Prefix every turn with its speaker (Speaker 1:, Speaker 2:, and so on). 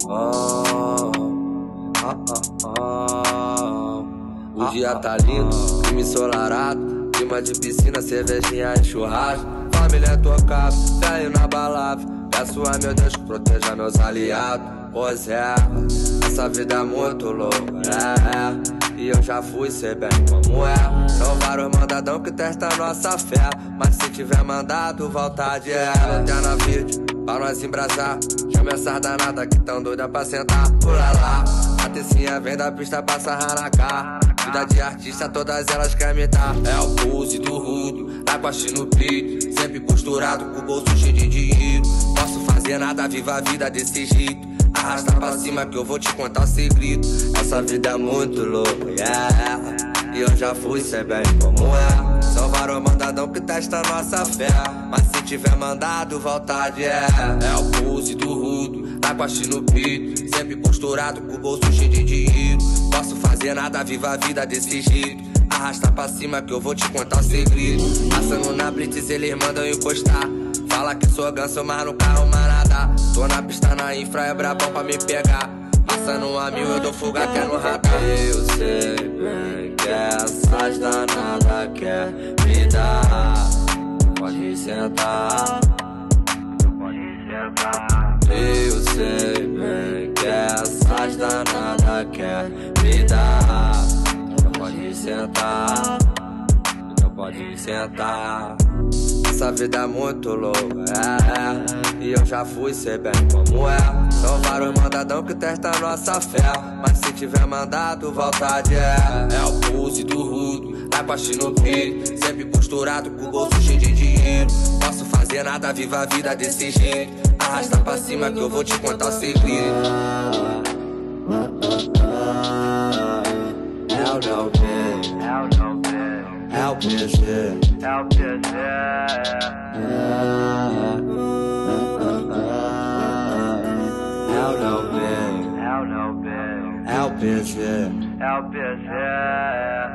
Speaker 1: O dia tá lindo, clima ensolarado, clima de piscina, cervejinha e churrasco. Família tocada, velho na balada. Peço a meu Deus que proteja meus aliados. Pois é, essa vida é muito louca, e eu já fui, sei bem como é. São vários mandadão que testam nossa fé, mas se tiver mandado, vontade é. Lanterna verde, pra nós embrasar. Chama essas danadas que tão doida pra sentar. Pula lá, a tecinha vem da pista pra sarrar na cara. Vida de artista, todas elas querem me dar. É o pulse do rudo, tá com a no peito, sempre costurado, com o bolso cheio de dinheiro. Posso fazer nada, viva a vida desse jeito. Arrasta pra cima que eu vou te contar o segredo. Essa vida é muito louca, e eu já fui, sei bem como é. São vários mandadão que testam nossa fé, mas se tiver mandado, vontade é. É o pulse do rudo, tá com a no peito, sempre costurado, com o bolso cheio de dinheiro. Posso fazer nada, viva a vida desse jeito. Arrasta pra cima que eu vou te contar o segredo. Passando na blitz, eles mandam encostar. Fala que sou ganso, mas no carro manada. Tô na pista, na infra, é brabão pra me pegar. Passando a mil, eu dou fuga que é no radar. Eu sei bem que essas danadas quer me dar. Pode sentar, pode sentar. Eu sei bem que essas danadas quer me dar. Pode sentar, então pode sentar. Essa vida é muito louca, e eu já fui, sei bem como é. São vários mandadão que testam nossa fé, mas se tiver mandado, vontade é. É o pulse do rudo, tá com a no peito, sempre costurado, com o bolso cheio de dinheiro. Posso fazer nada, viva a vida desse jeito. Arrasta pra cima que eu vou te contar o segredo. É o PG. É o PG. É o PG. É o PG.